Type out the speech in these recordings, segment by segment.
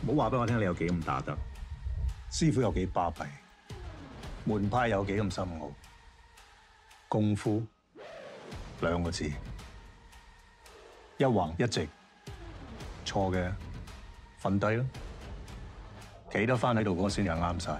唔好話俾我聽你有幾咁打得，師傅有幾巴閉，門派有幾咁深奧，功夫兩個字，一橫一直，錯嘅瞓低咯，企得翻喺度嗰個先係啱晒，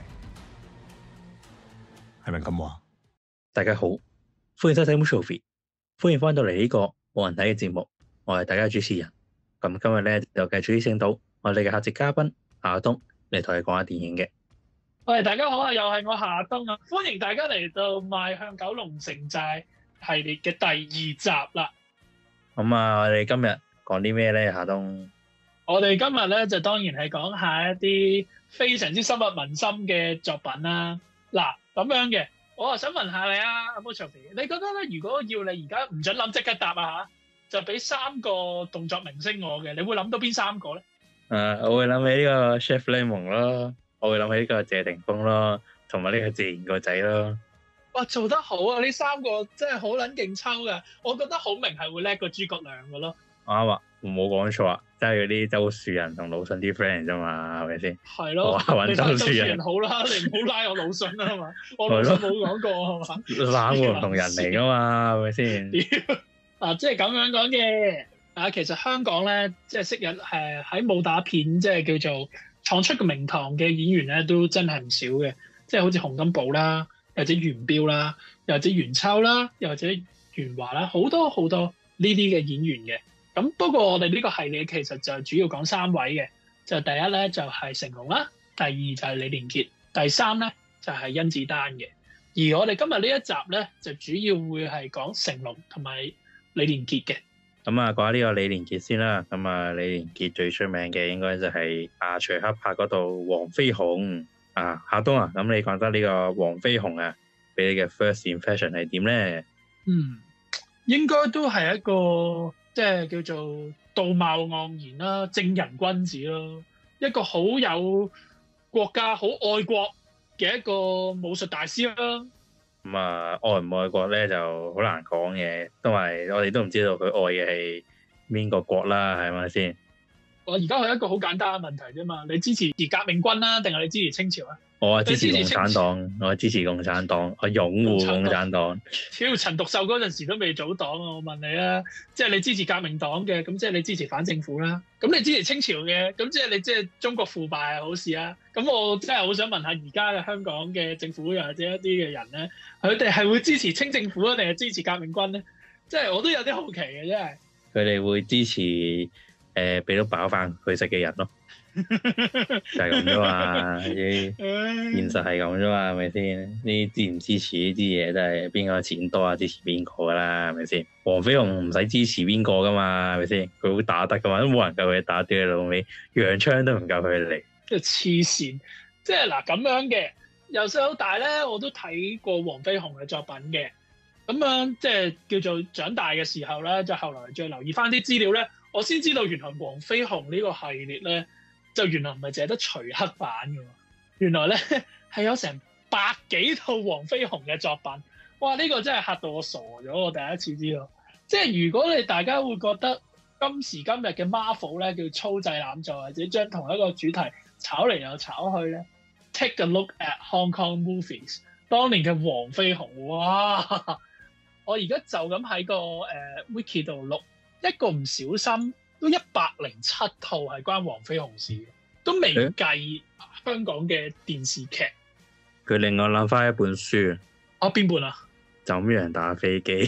係咪咁話？ 大家好，歡迎收睇 Movie， 歡迎翻到嚟呢個冇人睇嘅節目，我係大家主持人。咁今日咧就繼續邀請到我哋嘅客席嘉賓夏東嚟同你講下電影嘅。 喂，大家好啊，又係我夏東啊，歡迎大家嚟到邁向九龍城寨系列嘅第二集啦。 咁啊，我哋今日講啲咩咧？夏東， 我哋今日咧就當然係講下一啲非常之深入民心嘅作品啦。嗱，咁樣嘅，我啊想問下你啊，阿 Movie， 你覺得咧，如果要你而家唔准諗即刻答啊嚇，就俾3個動作明星我嘅，你會諗到邊3個咧？ 我會諗起呢個 Chef Lemon 咯，我會諗起呢個謝霆鋒咯，同埋呢個謝賢個仔咯。 哇，做得好啊！呢3個真係好撚勁抽㗎，我覺得好明係會叻過諸葛亮㗎咯。 啱啊，冇講錯啊，即係嗰啲周樹人同魯迅啲 friend 啫嘛，係咪先？ 係咯， 揾周樹人好啦，你唔好拉我魯迅啦嘛，我魯迅冇講過係嘛？ 三個唔同人嚟㗎嘛，係咪先？ 即係咁樣講嘅。其實香港咧，即係昔日喺武打片即係叫做闖出個名堂嘅演員咧，都真係唔少嘅。即係好似洪金寶啦，又或者元彪啦，又或者袁秋啦，又或者袁華啦，好多好多呢啲嘅演員嘅。咁不過我哋呢個系列其實就主要講3位嘅，就第一咧就係成龍啦，第二就係李連杰，第3咧就係甄子丹嘅。而我哋今日呢一集咧，就主要會係講成龍同埋李連杰嘅。 咁啊，講下呢個李連杰先啦。咁啊，李連杰最出名嘅應該就係徐克拍嗰套《黃飛鴻》啊。夏東啊，咁你覺得呢個《黃飛鴻》啊，俾你嘅 first impression 係點咧？ 應該都係一個即係叫做道貌岸然啦，正人君子咯，一個好有國家、好愛國嘅一個武術大師啦。 咁啊，愛唔愛國咧就好難講嘅，因為我哋都唔知道佢愛嘅係邊個國啦，係咪先？ 我而家係一個好簡單嘅問題啫嘛，你支持革命軍啦，定係你支持清朝啊？ 我係支持共產黨，我係支持共產黨，我擁護共產黨。 超陳獨秀嗰陣時都未組黨啊！我問你啊，即係你支持革命黨嘅，咁即係你支持反政府啦。咁你支持清朝嘅，咁即係你即係中國腐敗係好事啊。咁我真係好想問下而家嘅香港嘅政府又或者一啲嘅人咧，佢哋係會支持清政府啊，定係支持革命軍咧？即係我都有啲好奇嘅，真係。佢哋會支持俾到飽飯佢食嘅人咯。就係咁啫嘛，現實係咁啫嘛，係咪先？呢支唔支持呢啲嘢都係邊個錢多啊，支持邊個噶啦，係咪先？黃飛鴻唔使支持邊個噶嘛，係咪先？佢好打得噶嘛，都冇人夠佢打，屌你老味，洋槍都唔夠佢嚟。即係黐線，即係嗱咁樣嘅，由細到大咧，我都睇過黃飛鴻嘅作品嘅。咁樣即係叫做長大嘅時候咧，就後來再留意翻啲資料咧，我先知道原來黃飛鴻呢個系列咧，就原來唔係淨係得徐克版嘅，原來咧係有成100幾套黃飛鴻嘅作品。哇！呢個真係嚇到我傻咗，我第一次知道。即係如果你大家會覺得今時今日嘅 Marvel 咧叫粗製濫造，或者將同一個主題炒嚟又炒去咧 ，take a look at Hong Kong movies， 當年嘅黃飛鴻，哇！我而家就咁喺個wiki 度錄，一個唔小心都107套係關黃飛鴻事嘅，都未計香港嘅電視劇。佢令我諗翻一本書。邊本啊？就咁樣打飛機。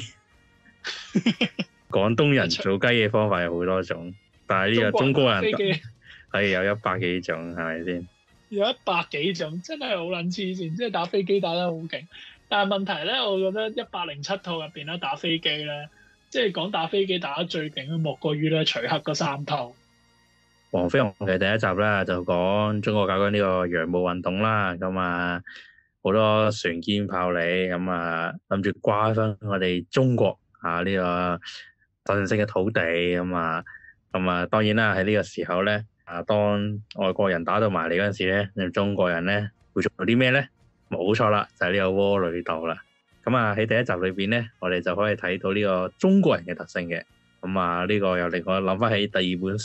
廣東人做雞嘅方法有好多種，但係呢個中國人係有100幾種，係咪先？有100幾種，真係好撚黐線，即係打飛機打得好勁。但係問題咧，我覺得107套入邊咧打飛機咧，即係講打飛機打得最勁嘅莫過於咧徐克嗰3套。黃飛鴻嘅第一集咧就講中國搞緊呢個洋務運動啦，咁啊好多船堅炮利，咁啊諗住瓜分我哋中國呢個神聖嘅土地，咁啊當然啦喺呢個時候咧當外國人打到埋嚟嗰陣時咧，你中國人咧會做啲咩咧？冇錯啦，就係呢個窩裏鬥啦。咁啊喺第一集裏邊咧，我哋就可以睇到呢個中國人嘅特性嘅。咁啊呢個又令我諗翻起第2本書，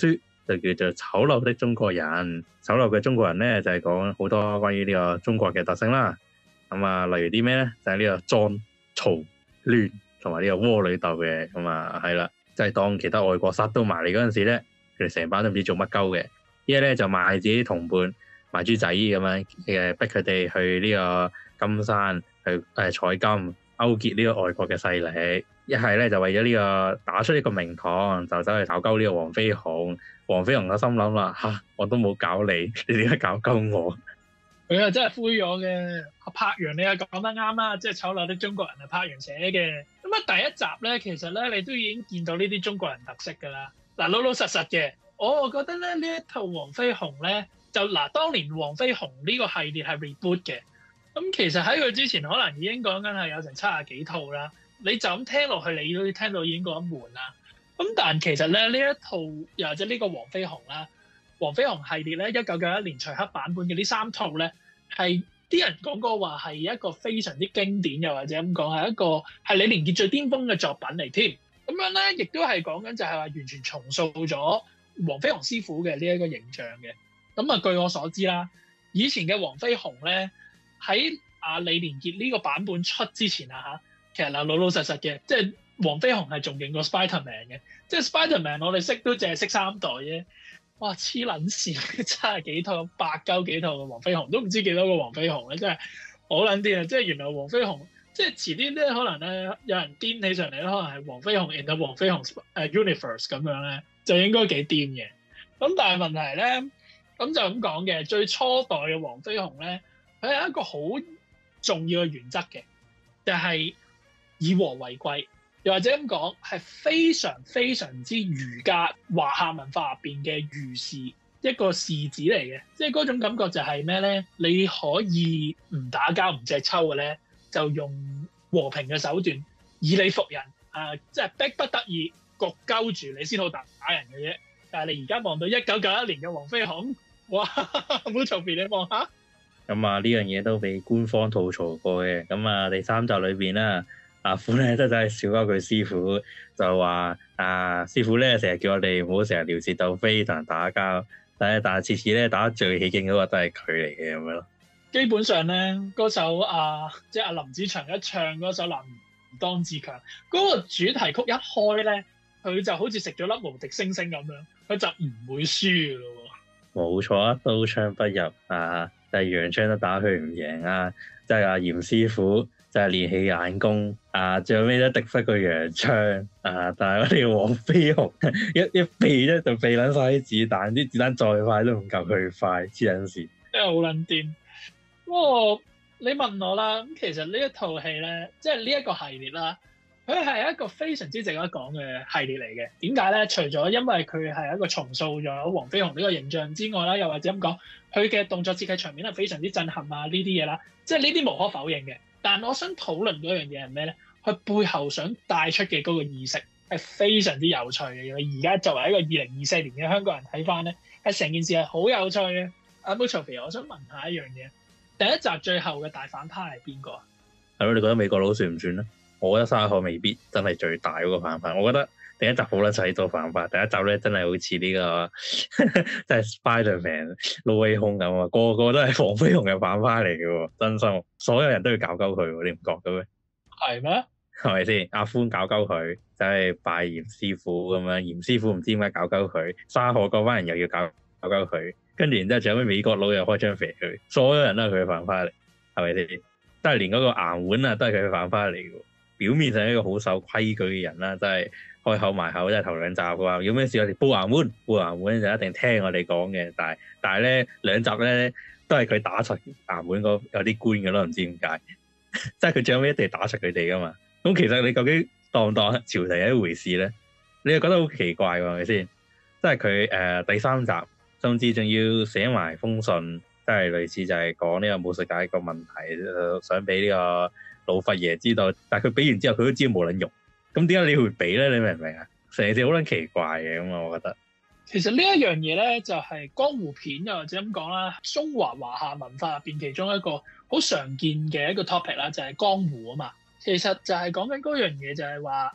就叫做醜陋的中國人。醜陋嘅中國人咧就係講好多關於呢個中國嘅特性啦。咁啊，例如啲咩咧？就係呢個裝嘈亂同埋呢個窩裏鬥嘅。咁啊係啦，即係當其他外國殺到埋嚟嗰陣時咧，佢哋成班都唔知做乜鳩嘅。一咧就賣自己同伴賣豬仔咁樣逼佢哋去呢個金山去採金，勾結呢個外國嘅勢力。一係咧就為咗呢個打出呢個名堂，就走去搞鳩呢個黃飛鴻。黃飛鴻就心諗啦，我都冇搞你，你點解搞鳩我？ 佢啊真係灰咗嘅。柏楊你又講得啱啦，即係醜陋的中國人係柏楊寫嘅。咁啊第一集咧，其實咧你都已經見到呢啲中國人特色㗎啦。嗱，老老實實嘅，我覺得咧呢一套黃飛鴻咧，就嗱當年黃飛鴻呢個系列係 reboot 嘅。咁其實喺佢之前可能已經講緊係有成70幾套啦。你就咁聽落去，你都聽到已經覺得悶啦。咁但其實咧呢一套又或者呢個黃飛鴻啦，黃飛鴻系列咧1991年徐克版本嘅呢3套咧，係啲人講過話係一個非常之經典，又或者咁講係李連杰最巔峰嘅作品嚟添。咁樣咧亦都係講緊就係話完全重塑咗黃飛鴻師傅嘅呢一個形象嘅。咁啊據我所知啦，以前嘅黃飛鴻咧喺李連杰呢個版本出之前啊其實嗱老老實實嘅，即係黃飛鴻係仲勁過 Spiderman 嘅，即係 Spiderman 我哋識都淨係識3代啫。哇黐撚線，70幾套8幾套嘅黃飛鴻，都唔知幾多個黃飛鴻咧，真係好撚癲啊！即係原來黃飛鴻，即係遲啲咧可能咧有人癲起上嚟咧，可能係黃飛鴻 in the 黃飛鴻universe 咁樣咧，就應該幾癲嘅。咁但係問題咧，咁就咁講嘅，最初代嘅黃飛鴻咧，佢係一個好重要嘅原則嘅，就係以和為貴。又或者咁講，係非常非常之儒家華夏文化入邊嘅儒士一個士子嚟嘅，即係嗰種感覺就係咩咧？你可以唔打交唔隻抽嘅咧，就用和平嘅手段以理服人，即係逼不得已焗鳩住你先好打人嘅啫。但係你而家望到1991年嘅黃飛鴻，哇！冇嘈別你望下。 咁啊呢樣嘢都俾官方吐槽過嘅。咁啊第3集裏邊啦。阿虎咧都真係少咗句師傅，就話師傅咧成日叫我哋唔好成日撩事鬥非同人打交，但係次次咧打得最起勁嗰個都係佢嚟嘅咁樣咯。基本上咧嗰首即係林子祥一唱嗰首《男兒當自強》嗰個主題曲一開咧，佢就好似食咗粒無敵星星咁樣，佢就唔會輸噶咯。冇錯啊，刀槍不入但係洋槍都打佢唔贏啊！即係嚴師傅。就係練起眼功最後尾都敵不過洋槍但係我哋黃飛鴻一避咧就避撚晒啲子彈，啲子彈再快都唔夠佢快，黐撚線， 真係好撚癲。不過你問我啦，咁其實呢一套戲咧，即係呢一個系列啦，佢係一個非常之值得講嘅系列嚟嘅。點解咧？除咗因為佢係一個重塑咗黃飛鴻呢個形象之外啦，又或者咁講，佢嘅動作設計場面係非常之震撼呢啲嘢啦，即係呢啲無可否認嘅。但我想討論嗰樣嘢係咩咧？佢背後想帶出嘅嗰個意識係非常之有趣嘅。而家作為一個2024年嘅香港人睇翻咧，係成件事係好有趣嘅。阿 Muchofi， 我想問下一樣嘢，第一集最後嘅大反派係邊個啊？ 係咯，你覺得美國佬算唔算咧？我覺得沙河未必真係最大嗰個反派。我覺得第一集好撚細做反派，第一集咧真係好似呢個即係 Spiderman、No Way Home 咁啊，個個都係黃飛鴻嘅反派嚟嘅喎，真心，所有人都要搞鳩佢喎，你唔覺嘅咩？ 係咩？ 係咪先？阿歡搞鳩佢，就係拜嚴師傅咁樣，嚴師傅唔知點解搞鳩佢，沙河嗰班人又要搞鳩佢，跟住然之後仲有咩美國佬又開張肥佢，所有人都係佢嘅反派嚟，係咪先？都係連嗰個顏碗都係佢嘅反派嚟嘅，表面上一個好守規矩嘅人啦，真係。開口埋口，即係頭2集嘅話，有咩事我哋報顏碗就一定聽我哋講嘅。但係咧2集咧都係佢打出顏碗嗰有啲官嘅咯，唔知點解，即係佢最後尾一定打出佢哋噶嘛。咁其實你究竟當唔當朝廷係一回事咧？你又覺得好奇怪喎，係咪先？即係佢第3集甚至仲要寫埋封信，即係類似就係講呢個武術界一個問題，想俾呢個老佛爺知道，但係佢俾完之後，佢都知冇撚用。咁點解你會俾咧？你明唔明啊？成件事好撚奇怪嘅咁啊！我覺得其實呢一樣嘢咧，就係江湖片又或者咁講啦，中華華夏文化入邊其中一個好常見嘅一個 topic 啦，就係江湖啊嘛。其實就係講緊嗰樣嘢，就係話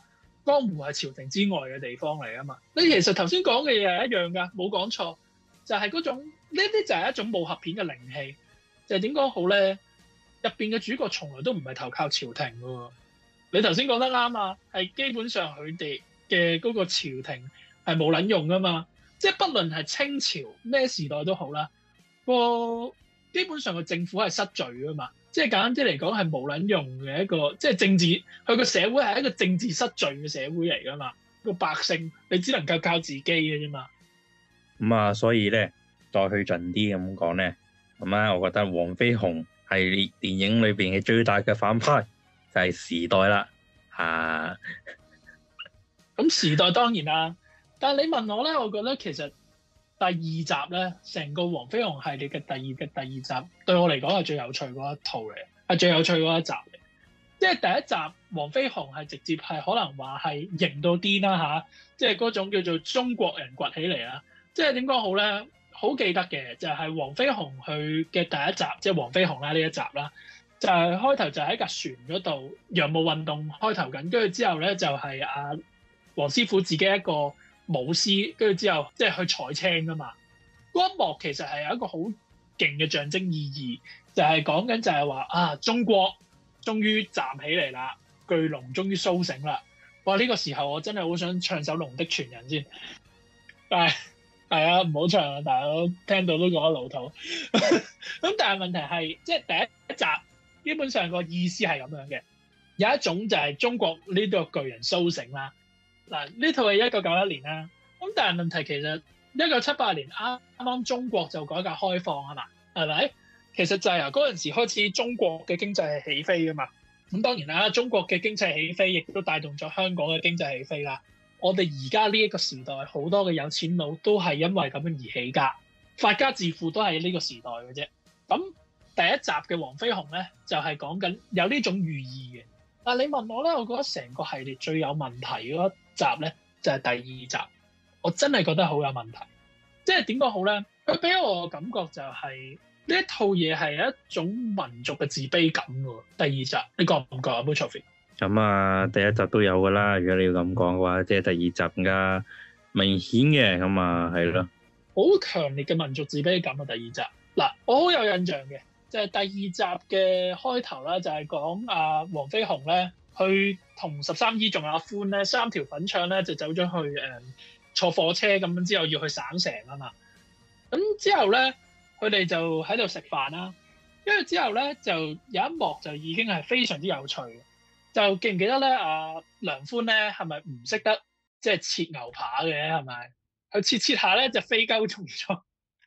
江湖係朝廷之外嘅地方嚟啊嘛。你其實頭先講嘅嘢係一樣㗎，冇講錯，就係嗰種呢啲就係一種武俠片嘅靈氣，就係點講好咧？入邊嘅主角從來都唔係投靠朝廷㗎喎。你頭先講得啱啊，係基本上佢哋嘅嗰個朝廷係冇撚用㗎嘛，即係不論係清朝咩時代都好啦，基本上個政府係失序㗎嘛。即係簡單啲嚟講係冇撚用嘅一個，即係政治，佢個社會係一個政治失序嘅社會嚟㗎嘛。個百姓你只能夠靠自己嘅啫嘛。 咁啊，所以咧再去盡啲咁講咧，咁啊，我覺得黃飛鴻係列電影裏邊嘅最大嘅反派就係時代啦嚇。 咁時代當然啦，但係你問我咧，我覺得其實第二集咧，成個黃飛鴻系列嘅第二集，對我嚟講係最有趣嗰一套嚟，係最有趣嗰一集嚟。即係第一集黃飛鴻係直接係可能話係型到癲啦嚇，即係嗰種叫做中國人崛起嚟啦。即係點講好咧？好記得嘅就係黃飛鴻佢嘅第一集，即係黃飛鴻啦呢一集啦，就係開頭就喺架船嗰度洋務運動開頭緊，跟住之後咧就係黃師傅自己一個舞獅，跟住之後即係去採青噶嘛。嗰一幕其實係有一個好勁嘅象徵意義，就係講緊就係話中國終於站起嚟啦，巨龍終於甦醒啦。哇！呢個時候我真係好想唱首《龍的傳人》先，但係係啊，唔好唱啊！大佬聽到都覺得老土。咁但係問題係，即係第一集基本上個意思係咁樣嘅，有一種就係中國呢個巨人甦醒啦。嗱，呢套係1991年啦，咁但係問題其實1978年啱啱中國就改革開放啊嘛，係咪？其實就係由嗰陣時開始，中國嘅經濟係起飛噶嘛。咁當然啦，中國嘅經濟起飛，亦都帶動咗香港嘅經濟起飛啦。我哋而家呢一個時代，好多嘅有錢佬都係因為咁樣而起家，發家致富都係呢個時代嘅啫。咁第一集嘅黃飛鴻咧，就係講緊有呢種寓意嘅。但係你問我咧，我覺得成個系列最有問題嗰集咧，就係第二集。我真係覺得好有問題。即係點講好咧？佢俾我嘅感覺就係呢一套嘢係一種民族嘅自卑感喎。第二集你覺唔覺啊？Mochofi？ 咁啊，第一集都有噶啦。如果你要咁講嘅話，即係第二集更加明顯嘅。咁啊，係咯， 好強烈嘅民族自卑感啊！第二集嗱，我好有印象嘅，就係第二集嘅開頭啦，就係講黃飛鴻咧，去同13姨仲有阿歡咧，三條粉腸咧就走咗去坐火車咁樣，之後要去省城啊嘛。咁之後咧，佢哋就喺度食飯啦。跟住之後咧，就有一幕就已經係非常之有趣嘅。就記唔記得咧？梁寬咧係咪唔識得即係切牛扒嘅？係咪？佢切下咧就飛鳩中咗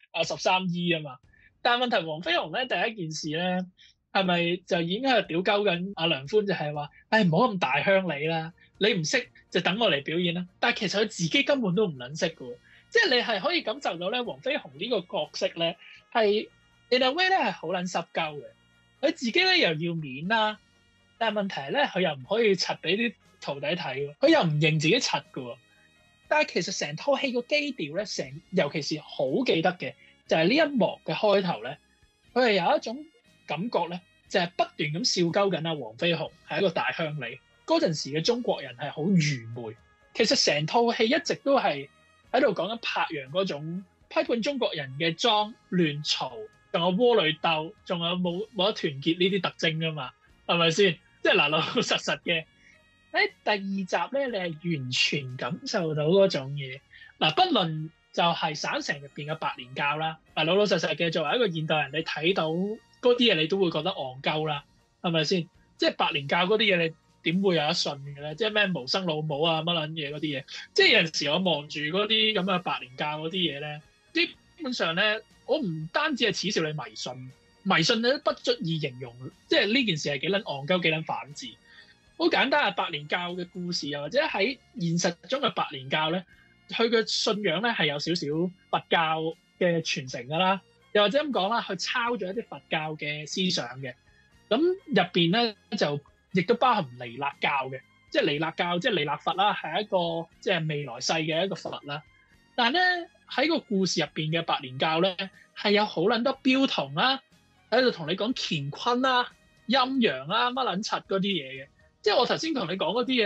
13姨啊嘛。但係問題黃飛鴻咧第一件事咧係咪就已經喺度屌鳩緊梁寬，就係話：唔好咁大鄉里啦，你唔識就等我嚟表演啦。但係其實佢自己根本都唔撚識嘅喎，即係你係可以感受到咧，黃飛鴻呢個角色咧係 in a way 咧係好撚濕鳩嘅。佢自己咧又要面啦。但係問題係咧，佢又唔可以柒俾啲徒弟睇喎，佢又唔認自己柒嘅喎。但係其實成套戲個基調咧，尤其是好記得嘅，就係呢一幕嘅開頭咧，佢係有一種感覺咧，就係不斷咁笑鳩緊黃飛鴻係一個大鄉里。嗰陣時嘅中國人係好愚昧。其實成套戲一直都係喺度講緊柏楊嗰種批判中國人嘅髒亂嘈，仲有窩裏鬥，仲有冇得團結呢啲特徵㗎嘛？係咪先？即係嗱，老老實實嘅喺第二集咧，你係完全感受到嗰種嘢。嗱，不論就係省城入邊嘅白蓮教啦，老老實實嘅作為一個現代人，你睇到嗰啲嘢，你都會覺得戇鳩啦，係咪先？即係白蓮教嗰啲嘢，你點會有得信嘅咧？即係咩無生老母啊，乜撚嘢嗰啲嘢？即係有陣時我望住嗰啲咁嘅白蓮教嗰啲嘢咧，基本上咧，我唔單止係恥笑你迷信。迷信咧不足以形容，即係呢件事係幾撚戇鳩幾撚反智。好簡單啊！白蓮教嘅故事又或者喺現實中嘅白蓮教咧，佢嘅信仰咧係有少少佛教嘅傳承㗎啦，又或者咁講啦，佢抄咗一啲佛教嘅思想嘅。咁入邊咧就亦都包含彌勒教嘅，即係彌勒教即係彌勒佛啦，係一個即係未來世嘅一個佛啦。但係咧喺個故事入邊嘅白蓮教咧係有好撚多標同啦。喺度同你講乾坤啦、陰陽啦、乜撚柒嗰啲嘢嘅，即係我頭先同你講嗰啲嘢咧，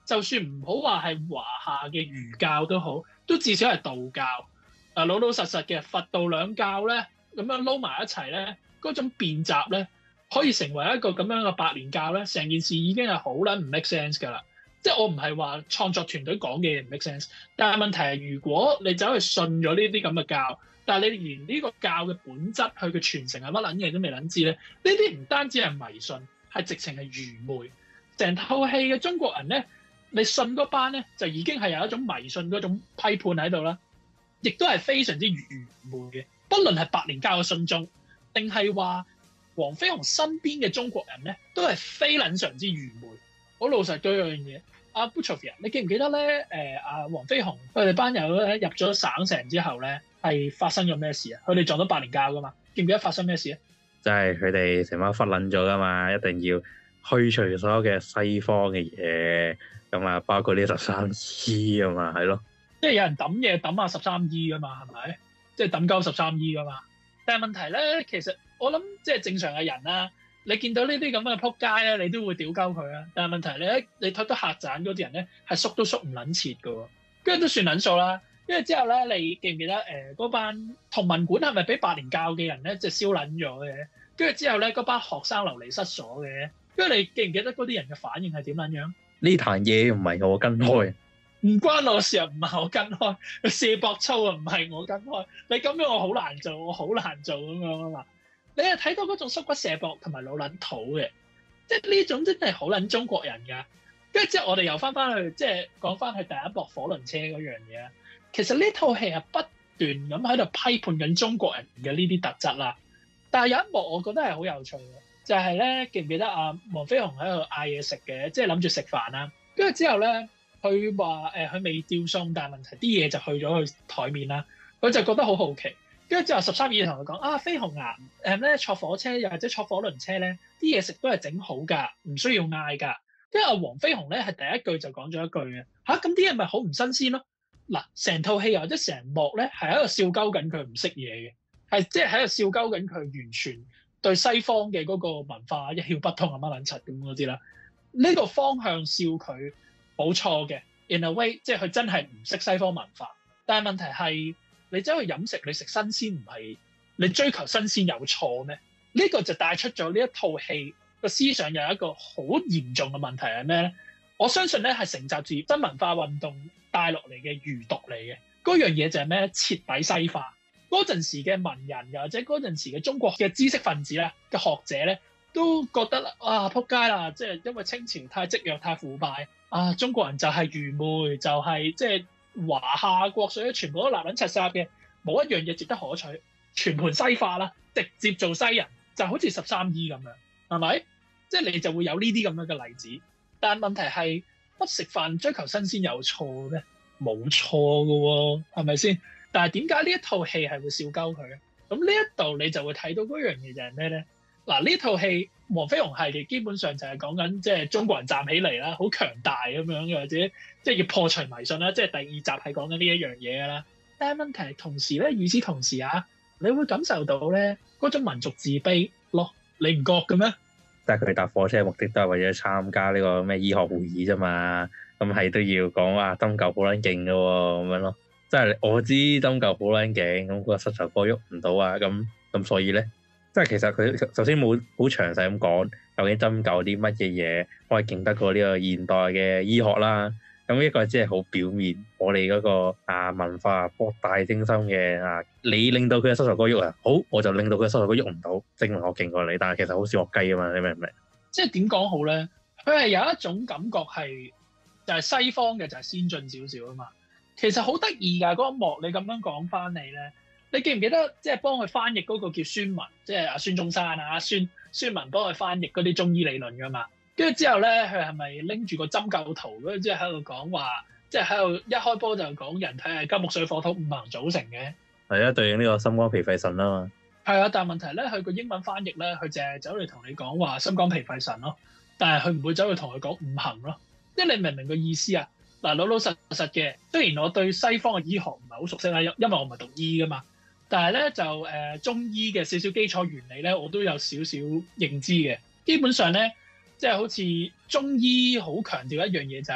就算唔好話係華夏嘅儒教都好，都至少係道教。老老實實嘅佛道兩教咧，咁樣撈埋一齊咧，嗰種變雜咧，可以成為一個咁樣嘅百年教咧，成件事已經係好撚唔 make sense 㗎啦。即係我唔係話創作團隊講嘅嘢唔 make sense，但係問題係如果你走去信咗呢啲咁嘅教，但係你連呢個教嘅本質、佢嘅傳承係乜撚嘢都未撚知咧，呢啲唔單止係迷信，係直情係愚昧。成套戲嘅中國人咧，你信嗰班咧就已經係有一種迷信嗰種批判喺度啦，亦都係非常之愚昧嘅。不論係百年教嘅信眾，定係話黃飛鴻身邊嘅中國人咧，都係非撚常之愚昧。好老實嗰樣嘢。阿 Butcherfia， 你記唔記得咧？阿黃飛鴻佢哋班友咧入咗省城之後咧，係發生咗咩事啊？佢哋撞到百年教噶嘛？記唔記得發生咩事啊？ 就係佢哋成班忽撚咗噶嘛，一定要去除所有嘅西方嘅嘢，咁啊包括呢13E啊嘛，係咯。 即係有人抌嘢抌下13E噶嘛，係咪？即係抌鳩13E噶嘛。但係問題咧，其實我諗即係正常嘅人啦。你見到呢啲咁嘅撲街咧，你都會屌鳩佢啊！但係問題咧，你睇到客棧嗰啲人咧，係縮都縮唔撚切嘅喎，跟住都算撚數啦。跟住之後咧，你記唔記得嗰班同文館係咪俾百年教嘅人咧，即係燒撚咗嘅？跟住之後咧，嗰班學生流離失所嘅，跟住你記唔記得嗰啲人嘅反應係點撚樣？ 呢壇嘢唔係我跟開， 唔關我事啊，唔係我跟開，射博操啊，唔係我跟開。你咁樣我好難做，我好難做咁樣啊嘛。你係睇到嗰種縮骨射博同埋老撚土嘅，即係呢種真係好撚中國人㗎。跟住之後我哋又翻去，即係講翻去第一幕火輪車嗰樣嘢。其實呢套戲係不斷咁喺度批判緊中國人嘅呢啲特質啦。但係有一幕我覺得係好有趣嘅，就係咧，記唔記得阿黃飛鴻喺度嗌嘢食嘅，即係諗住食飯啦。跟住之後咧，佢話佢未吊餸，但係問題啲嘢就去咗佢台面啦。佢就覺得好好奇。跟住之後13E同佢講啊，飛鴻啊，咧坐火車又或者坐火輪車咧，啲嘢食都係整好㗎，唔需要嗌㗎。跟住阿黃飛鴻咧係第一句就講咗一句嘅嚇，咁啲嘢咪好唔新鮮咯？嗱，成套戲或者成幕咧係喺度笑鳩緊佢唔識嘢嘅，係即係喺度笑鳩緊佢完全對西方嘅嗰個文化一竅不通啊乜撚柒咁嗰啲啦。呢個方向笑佢冇錯嘅 ，in a way 即係佢真係唔識西方文化，但係問題係。你走去飲食，你食新鮮唔係你追求新鮮有錯咩？呢個就帶出咗呢一套戲個思想有一個好嚴重嘅問題係咩咧？我相信咧係承襲自新文化運動帶落嚟嘅餘毒嚟嘅。嗰樣嘢就係咩？徹底西化。嗰陣時嘅文人又或者嗰陣時嘅中國嘅知識分子咧嘅學者咧，都覺得啊撲街啦！即係因為清朝太積弱太腐敗啊，中國人就係愚昧，就係即係。華夏國粹全部都立撚柒晒嘅，冇一樣嘢值得可取，全盤西化啦，直接做西人，就好似13E咁樣，係咪？即係你就會有呢啲咁樣嘅例子。但問題係，不食飯追求新鮮有錯咩？冇錯㗎喎，係咪先？但係點解呢一套戲係會笑鳩佢咧？咁呢一度你就會睇到嗰樣嘢就係咩咧？嗱，呢套戲黃飛鴻系列基本上就係講緊即係中國人站起嚟啦，好強大咁樣，或者即係要破除迷信啦。即係第二集係講緊呢一樣嘢㗎啦。但係問題係同時咧，與此同時啊，你會感受到咧嗰種民族自卑咯，你唔覺嘅咩？ 但係佢哋搭火車嘅目的都係為咗參加呢個咩醫學會議啫嘛。咁係都要講話針灸好撚勁嘅喎，咁樣咯。即係我知針灸好撚勁，咁個膝頭哥喐唔到啊，咁所以咧。即係其實佢首先冇好詳細咁講究竟針灸啲乜嘢嘢可以勁得過呢個現代嘅醫學啦。咁呢個只係好表面，我哋嗰個文化博大精深嘅你令到佢嘅膝頭哥喐啊，好我就令到佢嘅膝頭哥喐唔到，證明我勁過你。但係其實好少學雞啊嘛，你明唔明？即係點講好咧？佢係有一種感覺係就係西方嘅就係先進少少啊嘛。其實好得意㗎嗰一幕，你咁樣講翻嚟咧。你記唔記得即係幫佢翻譯嗰個叫孫文，即係阿孫中山啊，孫文幫佢翻譯嗰啲中醫理論㗎嘛？跟住之後咧，佢係咪拎住個針灸圖，跟住之後喺度講話，即係喺度一開波就講人體係金木水火土五行組成嘅。係啊，對應呢個心肝脾肺腎啊嘛。係啊，但係問題咧，佢個英文翻譯咧，佢淨係走嚟同你講話心肝脾肺腎咯，但係佢唔會走去同佢講五行咯。即係你明唔明個意思啊？嗱，老老實實嘅，雖然我對西方嘅醫學唔係好熟悉啦，因為我唔係讀醫㗎嘛。但係咧就中醫嘅少少基礎原理咧，我都有少少認知嘅。基本上咧，即係好似中醫好強調一樣嘢就係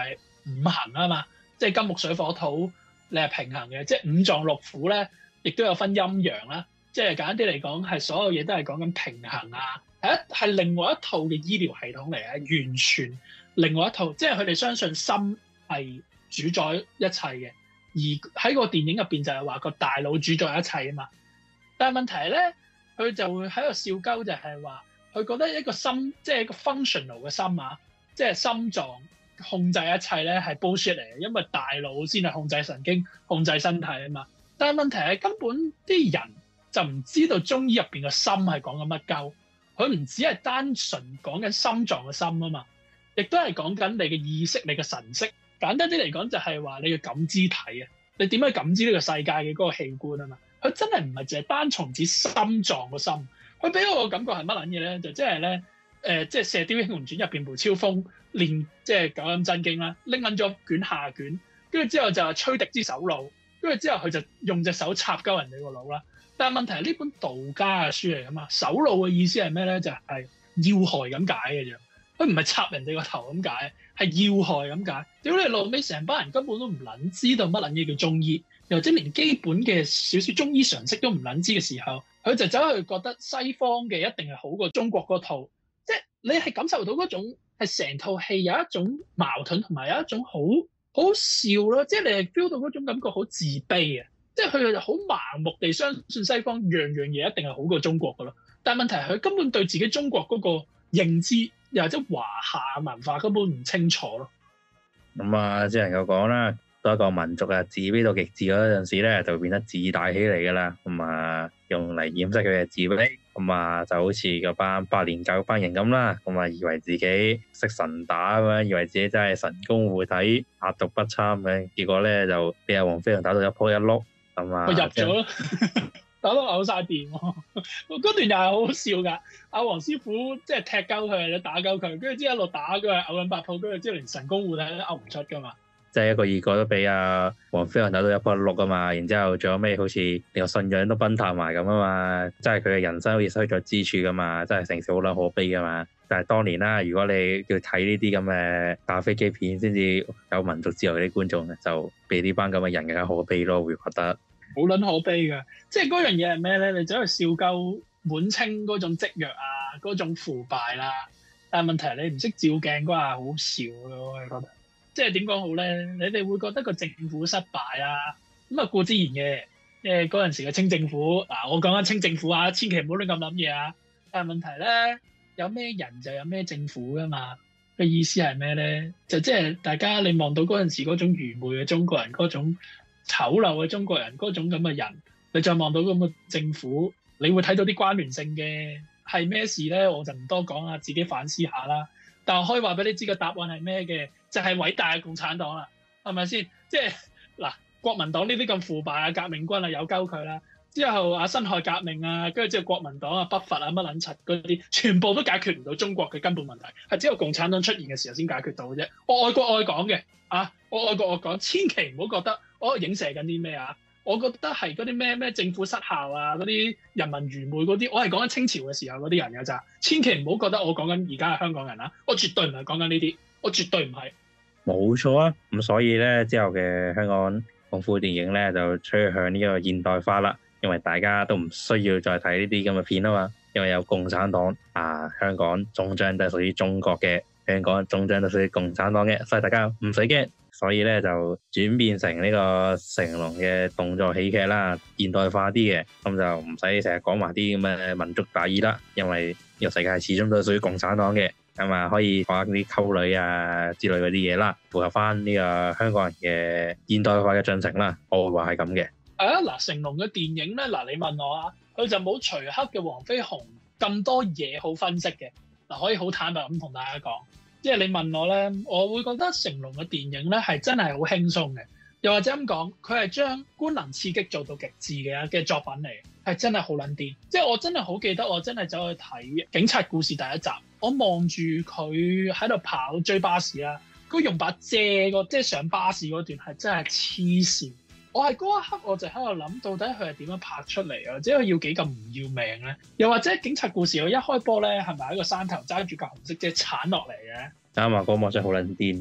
五行啊嘛，即係金木水火土，你係平衡嘅，即係五臟六腑咧，亦都有分陰陽啦。即係簡單啲嚟講，係所有嘢都係講緊平衡啊，係另外一套嘅醫療系統嚟嘅，完全另外一套。即係佢哋相信心係主宰一切嘅，而喺個電影入邊就係話個大腦主宰一切啊嘛。但係問題係咧，佢就會喺度笑鳩，就係話佢覺得一個心，即係一個 functional 嘅心啊，即係心臟控制一切咧係 bullshit 嚟嘅，因為大腦先係控制神經、控制身體啊嘛。但係問題係根本啲人就唔知道中醫入邊嘅心係講緊乜鳩，佢唔只係單純講緊心臟嘅心啊嘛，亦都係講緊你嘅意識、你嘅神識。簡單啲嚟講就係話你嘅感知體啊，你點樣感知呢個世界嘅嗰個器官啊嘛。佢真係唔係淨係單從指心臟個心，佢俾我個感覺係乜撚嘢咧？就即係咧，即係《射雕英雄傳》入邊梅超風練即係九陰真經啦，拎撚咗卷下卷，跟住之後就係吹笛之手腦，跟住之後佢就用隻手插鳩人哋個腦啦。但係問題係呢本道家嘅書嚟㗎嘛，手腦嘅意思係咩咧？就係要害咁解嘅啫，佢唔係插人哋個頭咁解，係要害咁解。屌你老味，成班人根本都唔撚知道乜撚嘢叫中醫。又或者連基本嘅少少中醫常識都唔撚知嘅時候，佢就走去覺得西方嘅一定係好過中國嗰套，即係你係感受到嗰種係成套戲有一種矛盾同埋有一種好笑咯，即係你係 feel 到嗰種感覺好自卑啊！即係佢就好盲目地相信西方樣樣嘢一定係好過中國噶咯，但係問題係佢根本對自己中國嗰個認知又或者華夏文化根本唔清楚咯。 咁啊，只能夠講啦。多一個民族啊，自卑到極致嗰陣時咧，就變得自大起嚟噶啦。咁啊，用嚟掩飾佢嘅自卑。咁啊，就好似嗰班百年教育班人咁啦。咁啊，以為自己識神打咁樣，以為自己真係神功護體、百毒不侵嘅。結果咧就俾阿黃飛鴻打到一仆一碌。咁啊， 我入咗咯，打到嘔晒電。嗰段又係好好笑㗎。阿黃師傅即係踢鳩佢，你打鳩佢，跟住之後一路打佢，嘔緊白泡，跟住之後連神功護體都嘔唔出㗎嘛。 即係一個二個都俾阿黃飛鴻打到一仆一碌啊嘛，然之後仲有咩好似連個信仰都崩塌埋咁啊嘛，即係佢嘅人生好似失去咗支柱噶嘛，真係成事好撚可悲噶嘛。但係當年啦，如果你要睇呢啲咁嘅打飛機片先至有民族自由嗰啲觀眾，就俾呢班咁嘅人更加可悲咯，會覺得好撚可悲㗎。即係嗰樣嘢係咩咧？你走去笑鳩滿清嗰種積弱啊，嗰種腐敗啦。但係問題係你唔識照鏡嗰下好笑咯，我係覺得。即係點講好咧？你哋會覺得個政府失敗啊？咁啊，固之然嘅。嗰陣時嘅清政府嗱，我講緊清政府啊，千祈唔好亂咁諗嘢啊。但係問題咧，有咩人就有咩政府噶嘛？嘅意思係咩咧？就即係大家你望到嗰陣時嗰種愚昧嘅中國人，嗰種醜陋嘅中國人，嗰種咁嘅人，你再望到咁嘅政府，你會睇到啲關聯性嘅係咩事咧？我就唔多講啦，自己反思下啦。但我可以話俾你知個答案係咩嘅？就係偉大嘅共產黨啦，係咪先？即係嗱，國民黨呢啲咁腐敗啊，革命軍啊，有鳩佢啦。之後啊，辛亥革命啊，跟住之後國民黨啊，北伐啊，乜撚柒嗰啲，全部都解決唔到中國嘅根本問題，係只有共產黨出現嘅時候先解決到嘅啫。我愛國愛港嘅啊，我愛國愛港，千祈唔好覺得我影射緊啲咩啊！我覺得係嗰啲咩政府失效啊，嗰啲人民愚昧嗰啲，我係講緊清朝嘅時候嗰啲人㗎咋，千祈唔好覺得我講緊而家嘅香港人啊，我絕對唔係講緊呢啲，我絕對唔係。 冇錯啊，咁所以咧之後嘅香港功夫電影咧就趨向呢個現代化啦，因為大家都唔需要再睇呢啲咁嘅片啊嘛，因為有共產黨啊，香港終將都係屬於中國嘅，香港終將都屬於共產黨嘅，所以大家唔使驚，所以咧就轉變成呢個成龍嘅動作喜劇啦，現代化啲嘅，咁就唔使成日講埋啲咁嘅民族大義啦，因為呢個世界始終都係屬於共產黨嘅。咁啊，可以講啲溝女啊之類嗰啲嘢啦，符合翻呢個香港人嘅現代化嘅進程啦。我會話係咁嘅。 嗱，成龍嘅電影咧，嗱你問我啊，佢就冇徐克嘅黃飛鴻咁多嘢好分析嘅。嗱，可以好坦白咁同大家講，即係你問我咧，我會覺得成龍嘅電影咧係真係好輕鬆嘅，又或者咁講，佢係將官能刺激做到極致嘅作品嚟，係真係好撚癲。即係我真係好記得，我真係走去睇《警察故事》第一集。我望住佢喺度跑追巴士啦，佢用把遮即係上巴士嗰段係真係黐線。我係嗰一刻我就喺度諗，到底佢係點樣拍出嚟啊？即係佢要幾咁唔要命咧？又或者警察故事佢一開波咧，係咪喺個山頭揸住架紅色遮鏟落嚟嘅？ 啱啊，嗰幕真係好撚癲。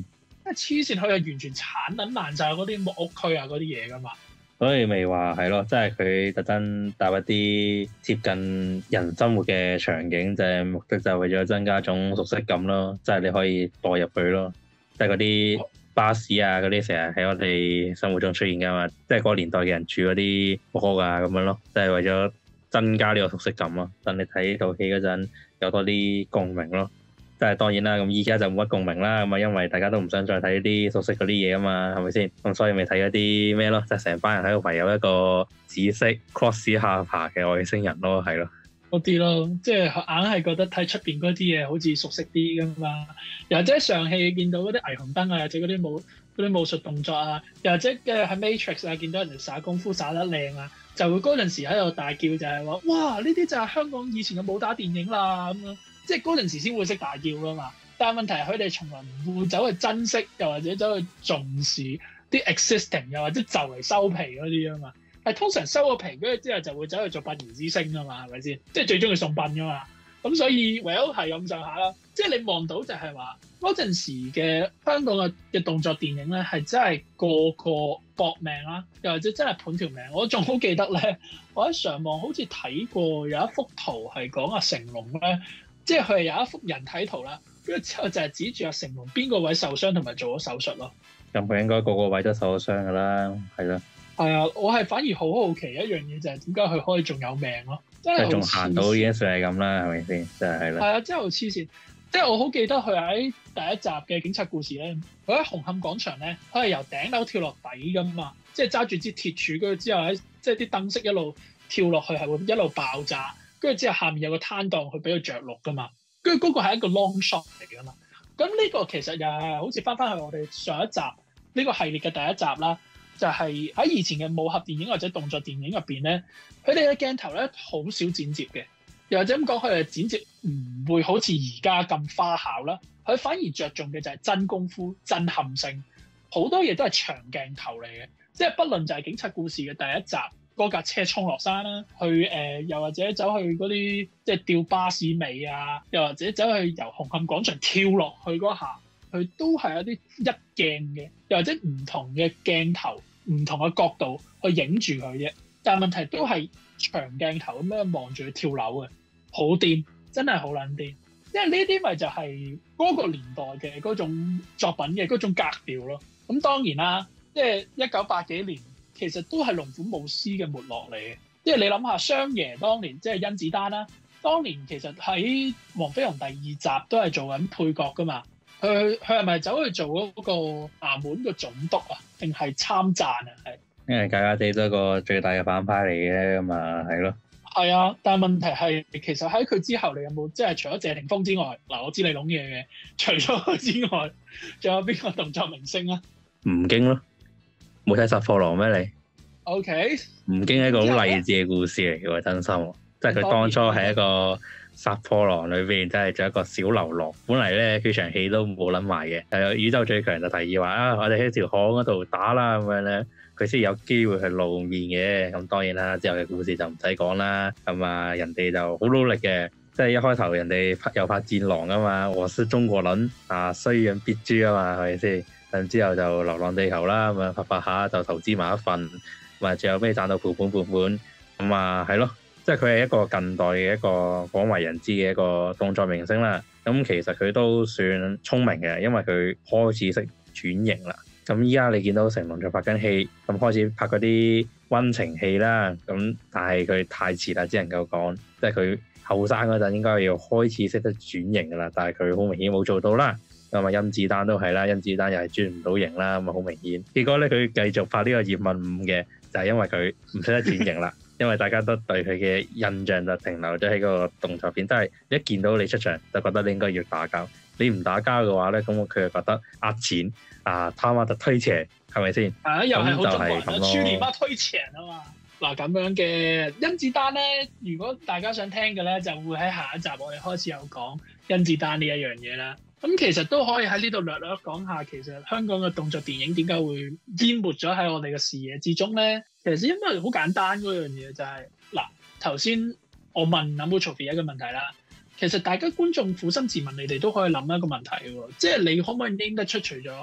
因為黐線佢係完全鏟撚爛晒嗰啲木屋區啊嗰啲嘢噶嘛。 所以咪話係咯，即係佢特登搭一啲貼近人生活嘅場景，就係目的就係為咗增加一種熟悉感咯，即係你可以代入去咯，即係嗰啲巴士啊嗰啲成日喺我哋生活中出現噶嘛，即係嗰個年代嘅人住嗰啲屋啊咁樣咯，即係為咗增加呢個熟悉感咯，等你睇套戲嗰陣有多啲共鳴咯。即係當然啦，咁依家就冇乜共鳴啦，咁啊因為大家都唔想再睇啲熟悉嗰啲嘢啊嘛，係咪先？咁所以咪睇一啲咩咯，即係成班人喺度圍有一個紫色 cross 下巴嘅外星人咯，係咯。 嗰啲咯，即係硬係覺得睇出邊嗰啲嘢好似熟悉啲噶嘛。又或者上戲見到嗰啲霓虹燈啊，或者嗰啲武術動作啊，又或者喺 Matrix 啊見到人哋耍功夫耍得靚啊，就會嗰陣時喺度大叫就係話：哇！呢啲就係香港以前嘅武打電影啦咁樣。即係嗰陣時先會識大叫噶嘛，但係問題係佢哋從來唔會走去珍惜，又或者走去重視啲 existing， 又或者就嚟收皮嗰啲啊嘛。係通常收咗皮跟住之後就會走去做殯儀之星啊嘛，係咪先？即係最中意送殯噶嘛。咁所以唯有係咁上下啦。即係你望到就係話嗰陣時嘅香港嘅動作電影咧，係真係個個搏命啦，又或者真係盤條命。我仲好記得咧，我喺上網好似睇過有一幅圖係講阿成龍咧。即係佢係有一幅人體圖啦，跟住之後就係指住阿成龍邊個位受傷同埋做咗手術咯。 咁佢應該個個位都受咗傷㗎啦，係咯。 係啊，我係反而好好奇一樣嘢就係點解佢可以仲有命咯？真係仲行到已經算係咁啦，係咪先？真係啦。 係啊，真係好黐線！即係我好記得佢喺第一集嘅警察故事咧，佢喺紅磡廣場咧，佢係由頂樓跳落底㗎嘛，即係揸住支鐵柱，跟住之後喺即係啲燈飾一路跳落去係會一路爆炸。跟住之後，下面有個攤檔去俾佢着陸噶嘛。跟住嗰個係一個 long shot 嚟噶嘛。咁呢個其實又係好似翻去我哋上一集呢個系列嘅第一集啦，就係喺以前嘅武俠電影或者動作電影入邊咧，佢哋嘅鏡頭咧好少剪接嘅，又或者咁講，佢哋剪接唔會好似而家咁花巧啦。佢反而着重嘅就係真功夫、震撼性，好多嘢都係長鏡頭嚟嘅。即係不論就係警察故事嘅第一集。嗰架車衝落山啦，又或者走去嗰啲即係吊巴士尾啊，又或者走去由紅磡廣場跳落去嗰下，佢都係一啲一鏡嘅，又或者唔同嘅鏡頭、唔同嘅角度去影住佢啫。但係問題都係長鏡頭咁樣望住佢跳樓嘅，好癲，真係好撚癲。因為呢啲咪就係嗰個年代嘅嗰種作品嘅嗰種格調咯。咁當然啦，即係1980幾年。其實都係龍虎武師嘅沒落嚟嘅，即係你諗下，雙爺當年即係甄子丹啦，當年其實喺《黃飛鴻》第2集都係做緊配角噶嘛，佢係咪走去做嗰個衙門嘅總督啊？定係參贊啊？係因為假假地都係個最大嘅反派嚟嘅嘛，係咯。 係啊，但係問題係其實喺佢之後，你有冇即係除咗謝霆鋒之外，嗱我知你諗嘢嘅，除咗佢之外，仲有邊個動作明星啊？ 吳京咯。冇睇殺破狼咩你 ？OK， 吳京係一個好勵志嘅故事嚟嘅喎，真心。即係佢當初係一個殺破狼裏邊，真係做一個小流浪。本嚟咧，佢場戲都冇諗埋嘅。係宇宙最強就提議話啊，我哋喺條巷嗰度打啦咁樣咧，佢先有機會去露面嘅。咁當然啦，之後嘅故事就唔使講啦。咁啊，人哋就好努力嘅。即係一開頭人哋又拍戰狼啊嘛，我是中國人啊，雖遠必誅啊嘛，係咪先？之後就流浪地球啦，咁啊拍下就投資埋一份，咁啊最後尾賺到盤，咁啊係咯，即係佢係一個近代嘅一個廣為人知嘅一個動作明星啦。咁其實佢都算聰明嘅，因為佢開始識轉型啦。咁依家你見到成龍就拍緊戲，咁開始拍嗰啲溫情戲啦。咁但係佢太遲啦，只能夠講，即係佢後生嗰陣應該要開始識得轉型噶啦，但係佢好明顯冇做到啦。咁啊，甄子丹都係啦，甄子丹又係轉唔到型啦，咁啊好明顯。結果咧，佢繼續拍呢個葉問5嘅，就係因為佢唔識得轉型啦。因為大家都對佢嘅印象就停留咗喺嗰個動作片，即係一見到你出場就覺得你應該要打交。你唔打交嘅話咧，咁佢就覺得呃錢啊，他媽就推斜，係咪先？ 又係好中國人啊， 處年媽推斜啊嘛。嗱咁樣嘅甄子丹咧，如果大家想聽嘅咧，就會喺下一集我哋開始有講甄子丹呢一樣嘢啦。咁其實都可以喺呢度略略講下，其實香港嘅動作電影點解會淹沒咗喺我哋嘅視野之中咧？其實因為好簡單嗰樣嘢就係嗱，頭先我問阿 Muchofi 一個問題啦，其實大家觀眾苦心自問，你哋都可以諗一個問題嘅喎，即係你可唔可以 name 得出除咗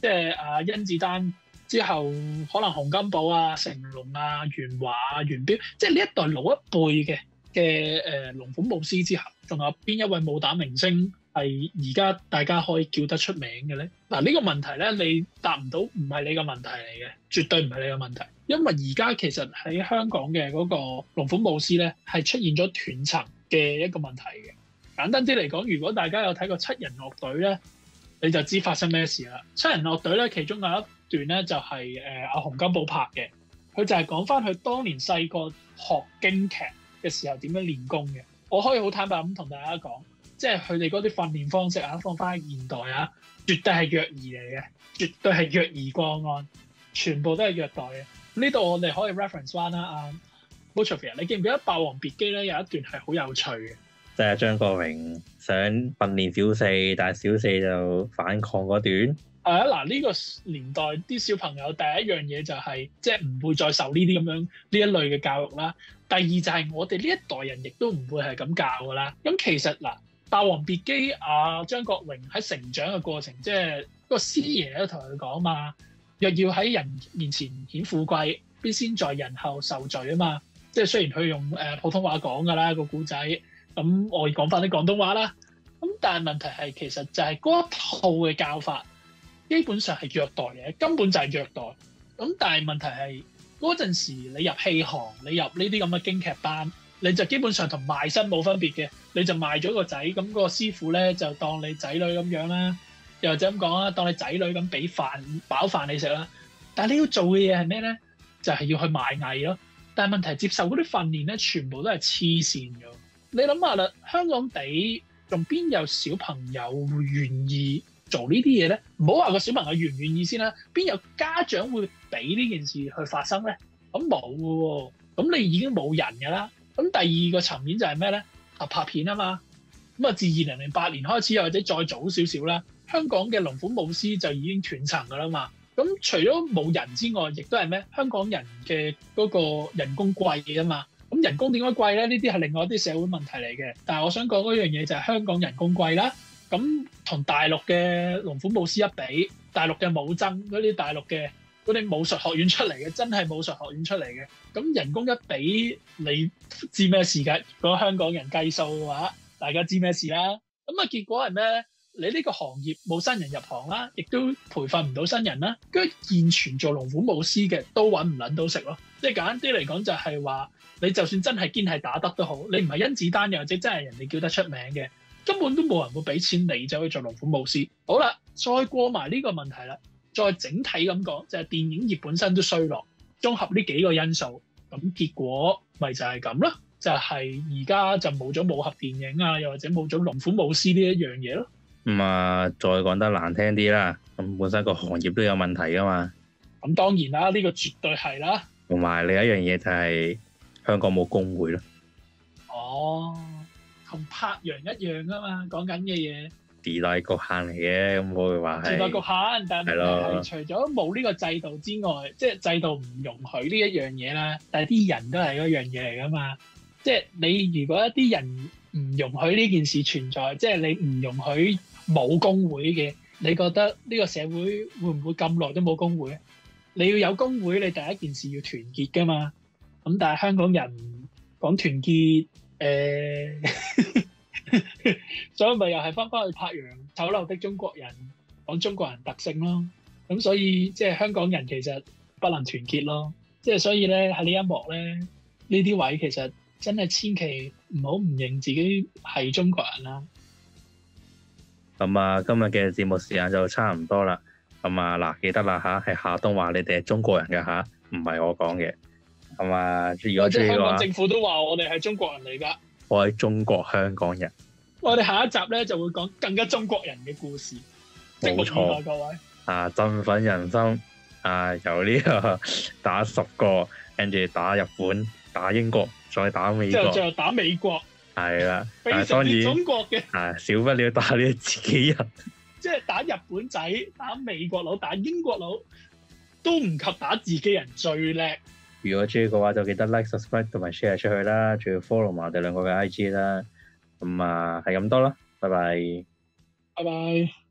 即係甄子丹之後，可能洪金寶啊、成龍啊、元華啊、元彪，即係呢一代老一輩嘅龍虎武師之後，仲有邊一位武打明星係而家大家可以叫得出名嘅咧？嗱，呢個問題咧，你答唔到，唔係你嘅問題嚟嘅，絕對唔係你嘅問題。因為而家其實喺香港嘅嗰個龍虎武師咧，係出現咗斷層嘅一個問題嘅。簡單啲嚟講，如果大家有睇過七人樂隊咧，你就知發生咩事啦。七人樂隊咧，其中有一段咧就係阿洪金寶拍嘅，佢就係講翻佢當年細個學京劇嘅時候點樣練功嘅。我可以好坦白咁同大家講，即係佢哋嗰啲訓練方式啊，放翻喺現代啊，絕對係虐兒嚟嘅，絕對係虐兒個案，全部都係虐待嘅。呢度我哋可以 reference 翻啦。Butcherfield，你記唔記得《霸王別姬》咧有一段係好有趣嘅？ 即係張國榮想訓練小四，但係小四就反抗嗰段。 嗱，呢個年代啲小朋友第一樣嘢就係即係唔會再受呢啲咁樣呢一類嘅教育啦。第二就係我哋呢一代人亦都唔會係咁教噶啦。咁其實嗱，《霸王別姬》張國榮喺成長嘅過程，即係個師爺都同佢講嘛，若要喺人面前顯富貴，必先在人後受罪啊嘛。即係雖然佢用普通話講噶啦個故仔，咁我講翻啲廣東話啦。咁但係問題係其實就係嗰一套嘅教法，基本上係虐待嘅，根本就係虐待。咁但係問題係嗰陣時你入戲行，你入呢啲咁嘅京劇班，你就基本上同賣身冇分別嘅，你就賣咗個仔，咁嗰個師傅咧就當你仔女咁樣啦，又或者咁講啦，當你仔女咁俾飯飽飯你食啦。但係你要做嘅嘢係咩咧？就係要去賣藝咯。但係問題接受嗰啲訓練咧，全部都係黐線嘅。你諗下啦，香港地仲邊有小朋友會願意做呢啲嘢咧？唔好話個小朋友願唔願意先啦，邊有家長會俾呢件事去發生咧？咁冇嘅喎，咁你已經冇人㗎啦。咁第二個層面就係咩咧？拍片啊嘛。咁自2008年開始，又或者再早少少啦，香港嘅龍虎武師就已經斷層㗎啦嘛。咁除咗冇人之外，亦都係咩？香港人嘅嗰個人工貴啊嘛。咁人工點解貴咧？呢啲係另外一啲社會問題嚟嘅。但係我想講嗰樣嘢就係香港人工貴啦。咁同大陸嘅龍虎武師一比，大陸嘅武僧嗰啲大陸嘅嗰啲武術學院出嚟嘅，真係武術學院出嚟嘅。咁人工一比，你知咩事㗎？如果香港人計數嘅話，大家知咩事啦？咁結果係咩咧？你呢個行業冇新人入行啦，亦都培訓唔到新人啦。跟住現存做龍虎武師嘅都揾唔撚到食咯。即係簡單啲嚟講，就係話你就算真係堅係打得都好，你唔係甄子丹又或者真係人哋叫得出名嘅，根本都冇人會俾錢你走去做龍虎武師。好啦，再過埋呢個問題啦，再整體咁講，就係電影業本身都衰落，綜合呢幾個因素，咁結果咪就係咁咯。就係而家就冇咗武俠電影啊，又或者冇咗龍虎武師呢一樣嘢咯。 再講得難聽啲啦，咁本身個行業都有問題噶嘛。 咁當然啦，呢個絕對係啦。 同埋另一樣嘢就係香港冇工會咯。 哦，同柏楊一樣啊嘛，講緊嘅嘢。 時代局限嚟嘅，咁我會話係。時代局限，但係除咗冇呢個制度之外，即係制度唔容許呢一樣嘢啦。但係啲人都係嗰樣嘢嚟噶嘛。即係你如果一啲人唔容許呢件事存在，即係你唔容許冇工會嘅，你覺得呢個社會會唔會咁耐都冇工會？你要有工會，你第一件事要團結噶嘛。咁但係香港人講團結，所以咪又係翻返去柏楊醜陋的中國人講中國人特性咯。咁所以即係香港人其實不能團結咯。即係所以咧喺呢一幕咧，呢啲位其實真係千祈唔好唔認自己係中國人啦。 咁今日嘅節目時間就差唔多啦。嗱，記得啦嚇，係夏東話你哋係中國人嘅嚇，唔係我講嘅。如果中意嘅話，香港政府都話我哋係中國人嚟㗎。 我係中國香港人。 我哋下一集咧就會講更加中國人嘅故事。 冇錯， 各位。 振奮人心。由呢個打10個，跟住打日本、打英國，再打美國， 最後打美國。 係啦， 非常之中國嘅。 少不了打呢自己人。 即係打日本仔、打美國佬、打英國佬，都唔及打自己人最叻。 如果中意嘅話，就記得 like、subscribe 同埋 share 出去啦，仲要 follow 埋我哋兩個嘅 IG 啦。係咁多啦，拜拜。 拜拜。